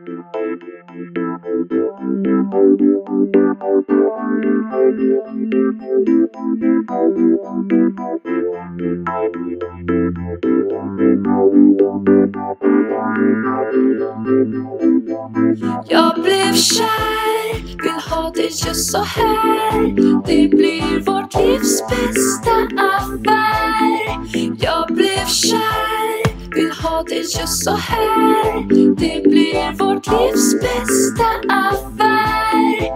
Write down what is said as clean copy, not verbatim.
Jag blev kär, vill ha det just så här. Det blir vårt livs bästa affär. Jag blev kär, vill ha det just så här. Det blir vårt livs bästa affär.